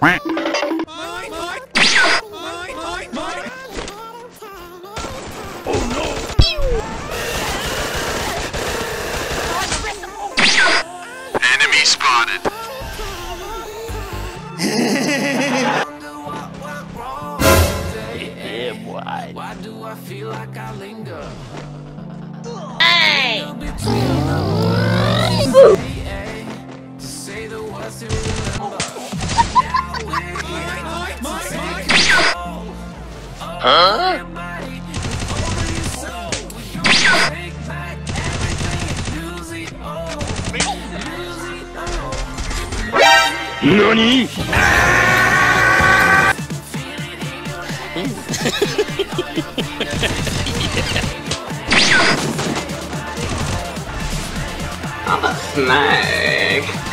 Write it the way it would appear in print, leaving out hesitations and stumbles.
Enemy spotted. Yeah, boy. Why do I feel like I linger? Hey! Say the words to remember. Huh? NANI?! I'm a snake.